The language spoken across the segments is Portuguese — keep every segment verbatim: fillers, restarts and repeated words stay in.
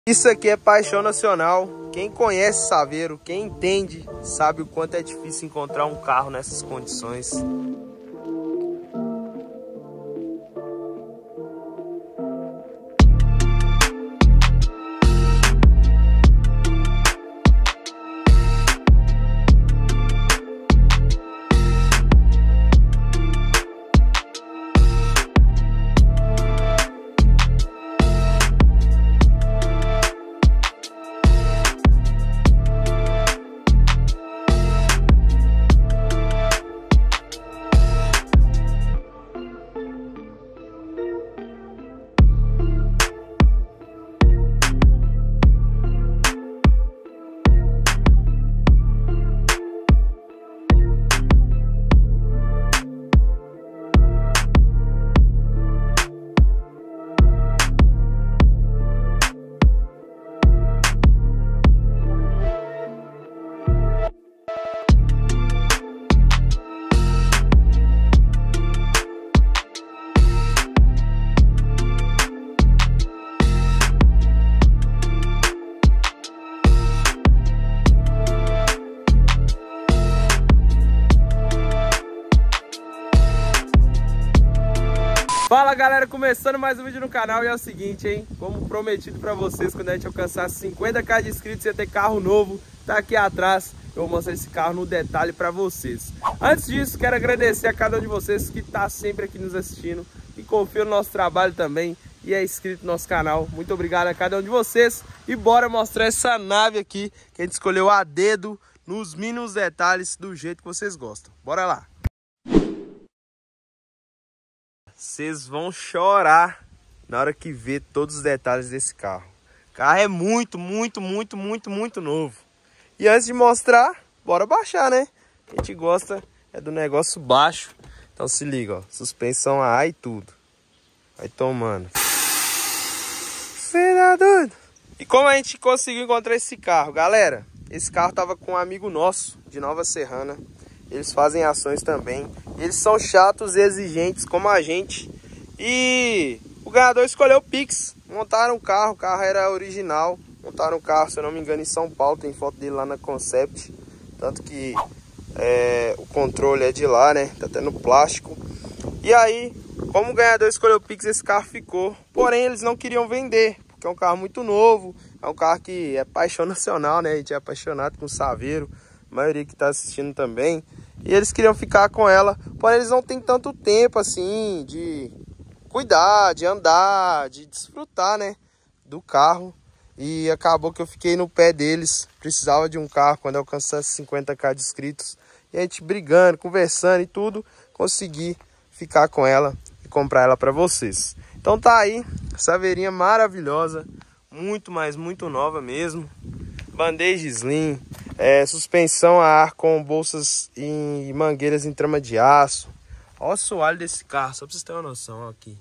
Isso aqui é paixão nacional. Quem conhece Saveiro, quem entende, sabe o quanto é difícil encontrar um carro nessas condições. Fala galera, começando mais um vídeo no canal e é o seguinte, hein? Como prometido pra vocês, quando a gente alcançar cinquenta k de inscritos e ia ter carro novo, tá aqui atrás. Eu vou mostrar esse carro no detalhe pra vocês. Antes disso, quero agradecer a cada um de vocês que tá sempre aqui nos assistindo e confia no nosso trabalho também e é inscrito no nosso canal. Muito obrigado a cada um de vocês e bora mostrar essa nave aqui que a gente escolheu a dedo, nos mínimos detalhes, do jeito que vocês gostam. Bora lá! Vocês vão chorar na hora que ver todos os detalhes desse carro. O carro é muito, muito, muito, muito, muito novo. E antes de mostrar, bora baixar, né? A gente gosta é do negócio baixo. Então se liga, ó. Suspensão a ar e tudo. Vai tomando. Cê tá doido? E como a gente conseguiu encontrar esse carro? Galera, esse carro tava com um amigo nosso de Nova Serrana. Eles fazem ações também. Eles são chatos e exigentes como a gente. E o ganhador escolheu o Pix. Montaram o carro, o carro era original. Montaram o carro, se eu não me engano, em São Paulo. Tem foto dele lá na Concept. Tanto que é, o controle é de lá, né? Tá até no plástico. E aí, como o ganhador escolheu o Pix, esse carro ficou. Porém, eles não queriam vender, porque é um carro muito novo. É um carro que é paixão nacional, né? A gente é apaixonado com o Saveiro. A maioria que tá assistindo também. E eles queriam ficar com ela, porém eles não têm tanto tempo assim de cuidar, de andar, de desfrutar, né, do carro. E acabou que eu fiquei no pé deles, precisava de um carro quando eu alcançasse cinquenta k de inscritos. E a gente brigando, conversando e tudo, consegui ficar com ela e comprar ela para vocês. Então tá aí, saveirinha maravilhosa, muito, mas muito nova mesmo. Bandeja slim, é, suspensão a ar com bolsas e mangueiras em trama de aço. Olha o assoalho desse carro, só pra vocês terem uma noção, ó, aqui.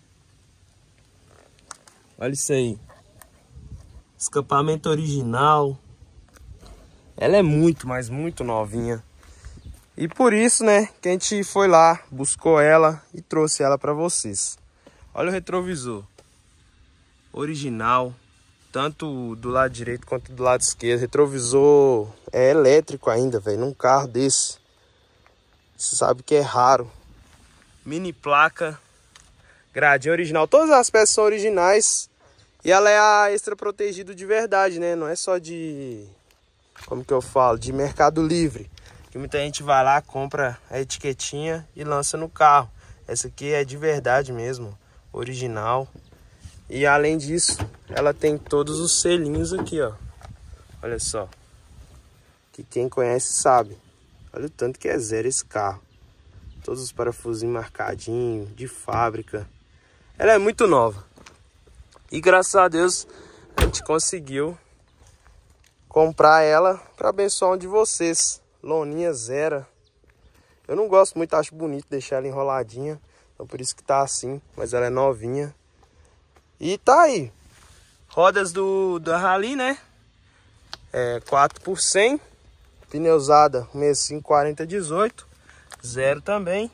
Olha isso aí. Escapamento original. Ela é muito, mas muito novinha. E por isso, né, que a gente foi lá, buscou ela e trouxe ela pra vocês. Olha o retrovisor. Original. Tanto do lado direito quanto do lado esquerdo. Retrovisor é elétrico ainda, velho. Num carro desse. Você sabe que é raro. Mini placa. Gradinha original. Todas as peças são originais. E ela é a extra protegido de verdade, né? Não é só de... Como que eu falo? De Mercado Livre. Que muita gente vai lá, compra a etiquetinha e lança no carro. Essa aqui é de verdade mesmo. Original. E além disso, ela tem todos os selinhos aqui, ó. Olha só. Que quem conhece sabe. Olha o tanto que é zero esse carro. Todos os parafusinhos marcadinhos, de fábrica. Ela é muito nova. E graças a Deus, a gente conseguiu comprar ela para abençoar um de vocês. Loninha zero. Eu não gosto muito, acho bonito deixar ela enroladinha. Então por isso que tá assim, mas ela é novinha. E tá aí, rodas do, da Rally, né, é quatro por cem, pneu usada sessenta e cinco quarenta dezoito, zero também.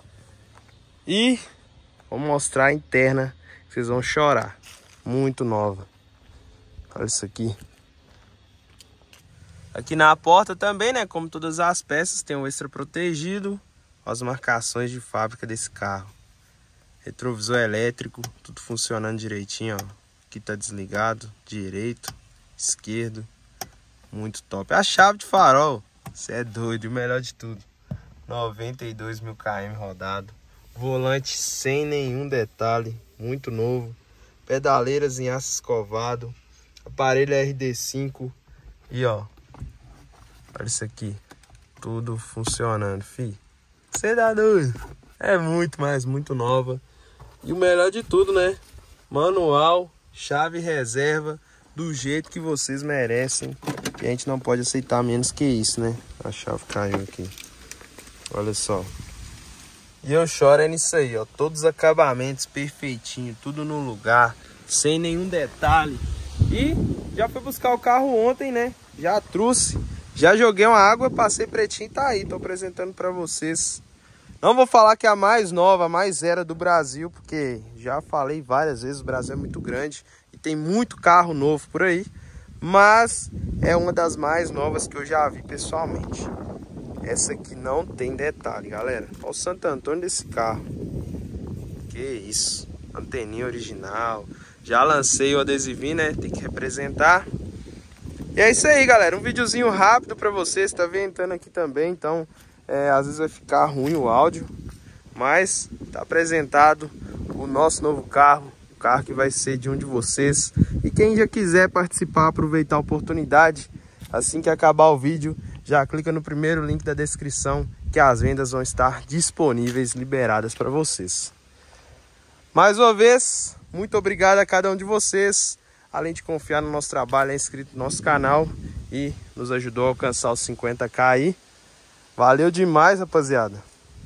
E vou mostrar a interna, vocês vão chorar, muito nova. Olha isso aqui. Aqui na porta também, né? Como todas as peças, tem um extra protegido. As marcações de fábrica desse carro. Retrovisor elétrico, tudo funcionando direitinho, ó. Aqui tá desligado, direito, esquerdo. Muito top. A chave de farol, você é doido, o melhor de tudo. noventa e dois mil quilômetros rodado. Volante sem nenhum detalhe, muito novo. Pedaleiras em aço escovado. Aparelho R D cinco. E ó, olha isso aqui. Tudo funcionando, fi. Você dá doido. É muito, mas muito nova. E o melhor de tudo, né? Manual, chave reserva, do jeito que vocês merecem. E a gente não pode aceitar menos que isso, né? A chave caiu aqui. Olha só. E eu choro é nisso aí, ó. Todos os acabamentos perfeitinho, tudo no lugar, sem nenhum detalhe. E já fui buscar o carro ontem, né? Já trouxe. Já joguei uma água, passei pretinho e tá aí. Tô apresentando pra vocês. Não vou falar que é a mais nova, a mais zero do Brasil, porque já falei várias vezes, o Brasil é muito grande e tem muito carro novo por aí. Mas é uma das mais novas que eu já vi pessoalmente. Essa aqui não tem detalhe, galera. Olha o Santo Antônio desse carro. Que isso. Anteninha original. Já lancei o adesivinho, né? Tem que representar. E é isso aí, galera. Um videozinho rápido pra vocês. Tá ventando aqui também, então é, às vezes vai ficar ruim o áudio. Mas tá apresentado o nosso novo carro. O carro que vai ser de um de vocês. E quem já quiser participar, aproveitar a oportunidade, assim que acabar o vídeo, já clica no primeiro link da descrição, que as vendas vão estar disponíveis, liberadas para vocês. Mais uma vez, muito obrigado a cada um de vocês. Além de confiar no nosso trabalho, é inscrito no nosso canal e nos ajudou a alcançar os cinquenta K aí. Valeu demais, rapaziada.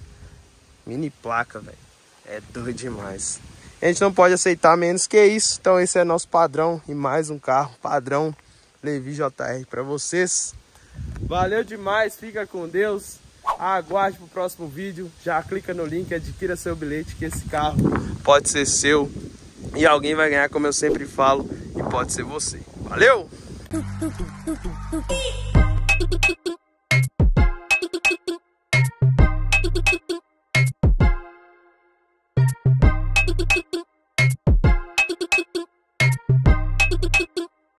Mini placa, velho. É doido demais. A gente não pode aceitar menos que isso. Então esse é nosso padrão. E mais um carro padrão Levi J R para vocês. Valeu demais. Fica com Deus. Aguarde pro próximo vídeo. Já clica no link, adquira seu bilhete, que esse carro pode ser seu. E alguém vai ganhar, como eu sempre falo. E pode ser você. Valeu!